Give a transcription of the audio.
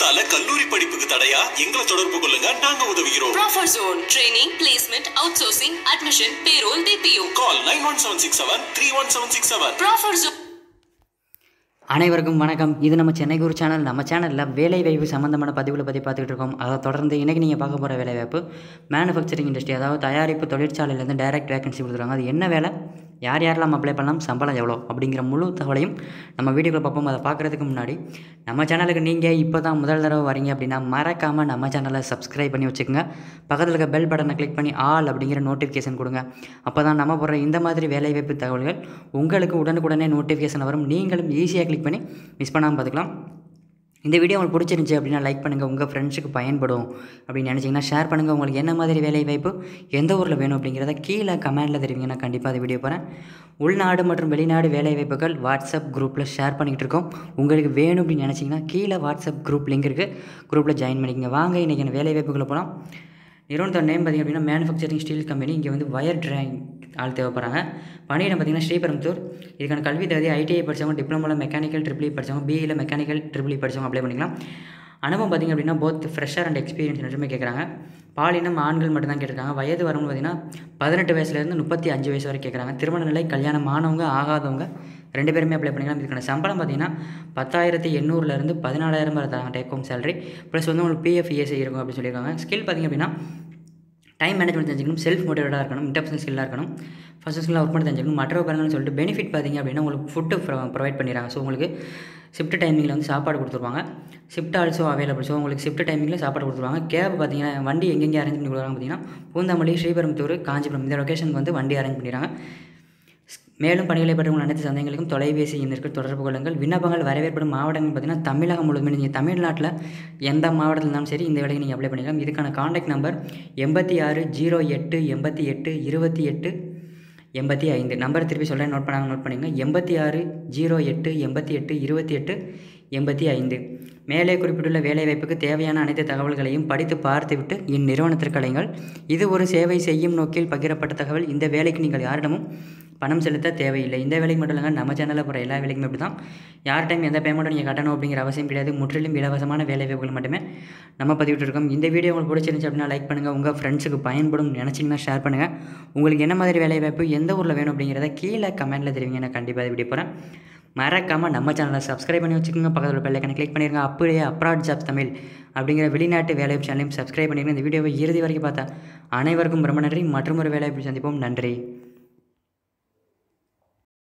அரசாங்கத்தால கல்லூரி படிப்புக்கு தடையா? எங்களை தொடர்பு கொள்ளுங்க, நாங்க உதவுகிறோம். Proffer Zone training, placement, outsourcing, admission, payroll, BPO. Call 91767 31767. Proffer Zone. அனைவருக்கும் வணக்கம். இது நம்ம சென்னை குரு சேனல். நம்ம சேனலில் வேலைவாய்ப்பு சம்மந்தமான பதிவுகளை பற்றி பார்த்துக்கிட்டு இருக்கோம். அதை தொடர்ந்து இன்றைக்கி நீங்கள் பார்க்க போகிற வேலைவாய்ப்பு மேனுஃபேக்சரிங் இண்டஸ்ட்ரி, அதாவது தயாரிப்பு தொழிற்சாலையிலேருந்து டைரக்ட் வேகன்சி கொடுத்துருக்காங்க. அது என்ன வேலை, யார் யாரெல்லாம் அப்ளை பண்ணலாம், சம்பளம் எவ்வளோ அப்படிங்கிற முழு தகவலையும் நம்ம வீடியோவில் பார்ப்போம். அதை பார்க்குறதுக்கு முன்னாடி நம்ம சேனலுக்கு நீங்கள் இப்போ தான் முதல் தடவை வரீங்க அப்படின்னா மறக்காமல் நம்ம சேனலை சப்ஸ்கிரைப் பண்ணி வச்சுக்கோங்க. பக்கத்தில் இருக்க பெல் பட்டனை கிளிக் பண்ணி ஆல் அப்படிங்கிற நோட்டிஃபிகேஷன் கொடுங்க. அப்போ தான் நம்ம போடுற இந்த மாதிரி வேலைவாய்ப்பு தகவல்கள் உங்களுக்கு உடனுக்குடனே நோட்டிஃபிகேஷன் வரும். நீங்களும் ஈஸியாக கிளிக் பண்ணி மிஸ் பண்ணாமல் பார்த்துக்கலாம். இந்த வீடியோ உங்களுக்கு பிடிச்சிருந்துச்சி அப்படின்னா லைக் பண்ணுங்கள். உங்கள் ஃப்ரெண்ட்ஸுக்கு பயன்படும் அப்படின்னு நினச்சிங்கன்னா ஷேர் பண்ணுங்கள். உங்களுக்கு என்ன மாதிரி வேலைவாய்ப்பு எந்த ஊரில் வேணும் அப்படிங்கிறத கீழே கமெண்டில் தெரிவிங்க. நான் கண்டிப்பாக அந்த வீடியோ போகிறேன். உள்நாடு மற்றும் வெளிநாடு வேலைவாய்ப்புகள் வாட்ஸ்அப் குரூப்பில் ஷேர் பண்ணிக்கிட்டு இருக்கோம். உங்களுக்கு வேணும் அப்படின்னு நினச்சிங்கன்னா கீழே வாட்ஸ்அப் குரூப் லிங்க் இருக்குது, குரூப்பில் ஜாயின் பண்ணிக்கங்க. வாங்க இன்றைக்கி வேலைவாய்ப்புகளை போகலாம். நிறுவனத்தோட நேம் பார்த்திங்க அப்படின்னா மேனுஃபேக்சரிங் ஸ்டீல் கம்பெனி. இங்கே வந்து வயர் ட்ராயிங் ஆள் தேவைப்படுறாங்க. பணியிடம் பார்த்திங்கன்னா ஸ்ரீபெரும்புத்தூர். இதுக்கான கல்வி தகுதி ஐடிஐ படித்தவங்க, டிப்ளமோவில் மெக்கானிக்கல் ட்ரிபிள் படித்தவங்க, பிஇயில் மெக்கானிக்கல் ட்ரிபிள் படித்தவங்க அப்ளை பண்ணிக்கலாம். அனுபவம் பார்த்திங்க அப்படின்னா போத் ஃப்ரெஷர் அண்ட் எக்ஸ்பீரியன்ஸ் ரெண்டுமே கேட்குறாங்க. பாலினம் ஆண்கள் மட்டும் தான் கேட்டிருக்காங்க. வயது வரம்பு பார்த்திங்கன்னா 18 வயசுலேருந்து 35 வயசு வரை கேட்குறாங்க. திருமண நிலை, கல்யாணம் ஆனவங்க ஆகாதவங்க 2 பேருமே அப்ளை பண்ணிக்கலாம். இதுக்கான சம்பளம் பார்த்திங்கன்னா 10,800 14,000 வரை தராங்க டேக் ஹோம் சேலரி. ப்ளஸ் வந்து உங்களுக்கு பிஎஃப் இஎஸ்ஐ இருக்கும் அப்படின்னு சொல்லியிருக்காங்க. ஸ்கில் பார்த்திங்க அப்படின்னா டைம் மேனேஜ்மெண்ட் தெரிஞ்சுக்கணும், செல்ஃப் மோட்டிவேட்டாக இருக்கணும், இன்டர்பர்சனல் ஸ்கில்லாக இருக்கணும், ஃபஸ்ட் ஸ்கில்லாக ஒர்க் பண்ணி தெரிஞ்சுக்கணும். மற்ற பாருங்கன்னு சொல்லிட்டு பெனிஃபிட் பார்த்திங்க அப்படின்னா உங்களுக்கு ஃபுட்டு ப்ரொவைட் பண்ணிடுறாங்க. ஸோ உங்களுக்கு ஷிஃப்ட் டைமிங்கில் வந்து சாப்பாடு கொடுத்துருவாங்க. Shift also available. ஸோ உங்களுக்கு ஷிஃப்ட் டைமிங்கில் சாப்பாடு கொடுத்துருவாங்க. கேப் பார்த்திங்கன்னா வண்டி எங்கெங்கே அரேஞ்ச் பண்ணி கொடுக்குறாங்க பார்த்திங்கன்னா பூந்தமல்லி, ஸ்ரீபெரும்புத்தூர், காஞ்சிபுரம் இந்த லொக்கேஷனுக்கு வந்து வண்டி அரேஞ்ச் பண்ணிடுறாங்க. மேலும் பணிகளை பற்றி உங்கள் அனைத்து சந்தேகங்களுக்கும் தொலைபேசி எண்ணிற்கு தொடர்பு கொள்ளுங்கள். விண்ணப்பங்கள் வரவேற்படும் மாவட்டங்கள் பார்த்திங்கன்னா தமிழகம் முழுவதுமே. நீங்கள் தமிழ்நாட்டில் எந்த மாவட்டத்தில் இருந்தாலும் சரி இந்த வேலைக்கு நீங்கள் அப்ளை பண்ணிக்கலாம். இதுக்கான காண்டாக்ட் நம்பர் 8608 88 28 85. நம்பர் திருப்பி சொல்கிறேன், நோட் பண்ணிங்க. 8608 88 28 85. மேலே குறிப்பிட்டுள்ள வேலைவாய்ப்புக்கு தேவையான அனைத்து தகவல்களையும் படித்து பார்த்துவிட்டு இந்நிறுவனத்திற்கு அழையுங்கள். இது ஒரு சேவை செய்யும் நோக்கில் பகிரப்பட்ட தகவல். இந்த வேலைக்கு நீங்கள் யாரிடமும் பணம் செலுத்த தேவையில்லை. இந்த வேலைக்கு மட்டும் இல்லைங்க, நம்ம சேனலில் போகிற எல்லா வேலைக்குமே அப்படி தான். யார் டைம் எந்த பேமெண்ட்டும் நீங்கள் கட்டணும் அப்படிங்கிற அவசியம் கிடையாது. முற்றிலும் இலவசமான வேலைவாய்ப்புகள் மட்டுமே நம்ம பதிவிட்டு இருக்கோம். இந்த வீடியோ உங்களுக்கு பிடிச்சிருந்துச்சு அப்படின்னா லைக் பண்ணுங்கள். உங்கள் ஃப்ரெண்ட்ஸுக்கு பயன்படும் நினச்சிங்கன்னா ஷேர் பண்ணுங்கள். உங்களுக்கு என்ன மாதிரி வேலைவாய்ப்பு எந்த ஊரில் வேணும் அப்படிங்கிறத கீழே கமெண்ட்டில் தெரிவிங்க. நான் கண்டிப்பாக வீடியோ போகிறேன். மறக்காமல் நம்ம சேனலை சப்ஸ்கிரைப் பண்ணி வச்சுக்கோங்க. பக்கத்தில் பெல் ஐக்கனை கிளிக் பண்ணிடுங்க. அப்படியே அப்ராட் ஜாப்ஸ் தமிழ் அப்படிங்கிற வெளிநாட்டு வேலைவாய்ப்பு சேனலையும் சப்ஸ்கிரைப் பண்ணிடுங்க. இந்த வீடியோவை இறுதி வரைக்கும் பார்த்தா அனைவருக்கும் ரொம்ப நன்றி. மற்றும் ஒரு வேலைவாய்ப்பு சந்திப்போம். நன்றி.